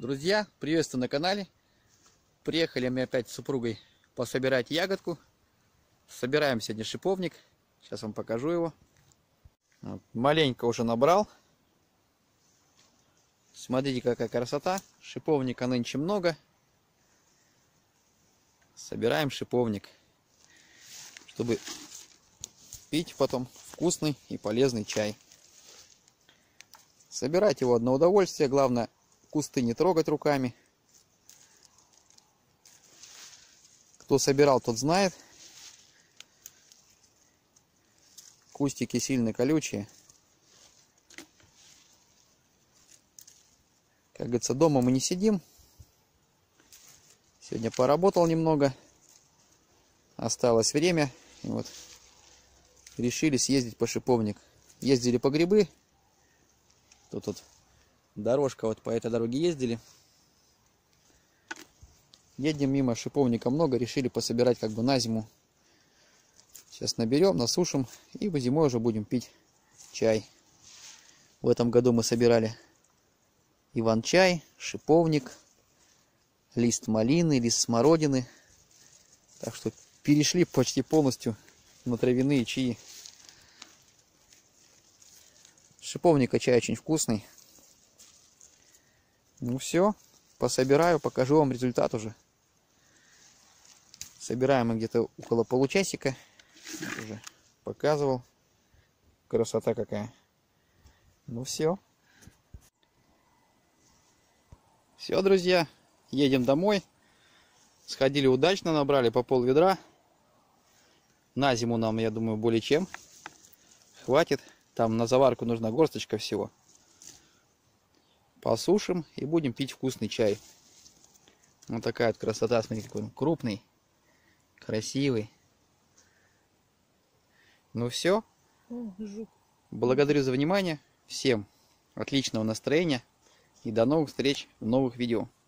Друзья, приветствую на канале. Приехали мы опять с супругой пособирать ягодку. Собираем сегодня шиповник. Сейчас вам покажу его. Вот, маленько уже набрал. Смотрите, какая красота. Шиповника нынче много. Собираем шиповник, чтобы пить потом вкусный и полезный чай. Собирать его одно удовольствие. Главное, кусты не трогать руками. Кто собирал, тот знает. Кустики сильно колючие. Как говорится, дома мы не сидим. Сегодня поработал немного. Осталось время. И вот решили съездить по шиповник. Ездили по грибы. Тут дорожка, вот по этой дороге ездили. Едем мимо, шиповника много, решили пособирать как бы на зиму. Сейчас наберем, насушим и зимой уже будем пить чай. В этом году мы собирали иван-чай, шиповник, лист малины, лист смородины. Так что перешли почти полностью на травяные чаи. Шиповника чай очень вкусный. Ну все, пособираю, покажу вам результат уже. Собираем мы где-то около получасика. Уже показывал. Красота какая. Ну все. Все, друзья, едем домой. Сходили удачно, набрали по пол-ведра. На зиму нам, я думаю, более чем хватит. Там на заварку нужна горсточка всего. Посушим и будем пить вкусный чай. Вот такая вот красота. Смотрите, какой он крупный, красивый. Ну все. Благодарю за внимание. Всем отличного настроения. И до новых встреч в новых видео.